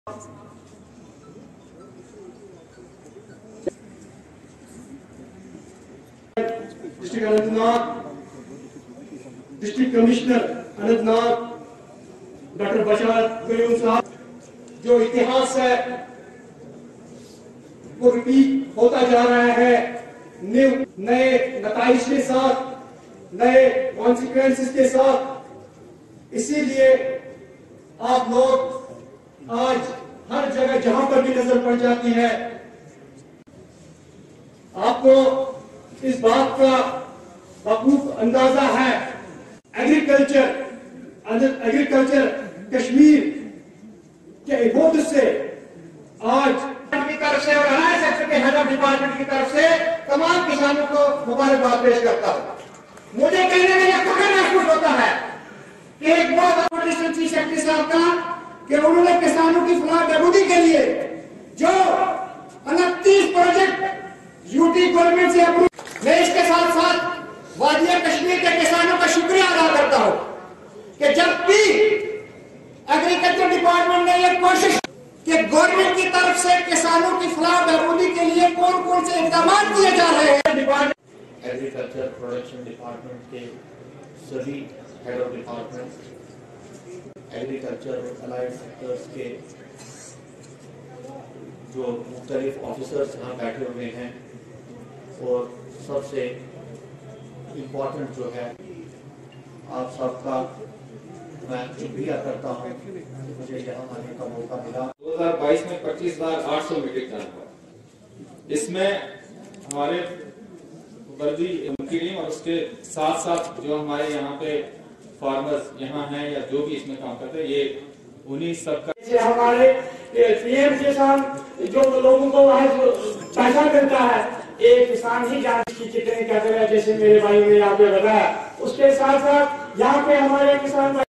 District Anantnag, district commissioner Anantnag doctor Basharat Qayoom Sahab, जो इतिहास है वो रिपीट होता जा रहा है, नए नताइज के साथ, नए कॉन्सिक्वेंसेस के साथ। इसीलिए आप लोग आज हर जगह जहां पर भी नजर पड़ जाती है, आपको इस बात का बखूब अंदाजा है। एग्रीकल्चर कश्मीर के इबोद से आज की तरफ से और हमारे सेक्टर के हेड ऑफ डिपार्टमेंट की तरफ से तमाम किसानों को मुबारकबाद पेश करता हूं। मुझे कहने में यह फख्र महसूस होता है कि एक बहुत चीफ सेक्रेटरी साहब का कि उन्होंने किसानों की फलाह बहबूदी के लिए जो 29 प्रोजेक्ट यूटी गवर्नमेंट से अप्रूव। मैं इसके साथ साथ वादिया कश्मीर के किसानों का शुक्रिया अदा करता हूं कि जब भी एग्रीकल्चर डिपार्टमेंट ने यह कोशिश कि गवर्नमेंट की तरफ से किसानों की फलाह बहबूदी के लिए कौन कौन से इकदाम किए जा रहे हैं। एग्रीकल्चर प्रोडक्शन डिपार्टमेंट के सभी हेड ऑफ डिपार्टमेंट, एग्रीकल्चर और अलाइड सेक्टर्स के जो मुख्तलिफ ऑफिसर्स यहाँ बैठे हुए हैं, और सबसे इम्पोर्टेंट जो है आप सबका मैं शुक्रिया करता हूँ कि मुझे यहाँ आने का मौका मिला। 2022 में 25,800 मीट्रिक टन हुआ। इसमें हमारे वर्दी टीम और उसके साथ साथ जो हमारे यहाँ पे फार्मर्स यहाँ हैं या जो भी इसमें काम करते हैं, ये उन्हीं सबका हमारे पीएम किसान जो लोगों को आज पैसा मिलता है, एक किसान ही जान की कितने क्या करें, जैसे मेरे भाई ने यहाँ पे बताया। उसके साथ साथ यहाँ पे हमारे किसान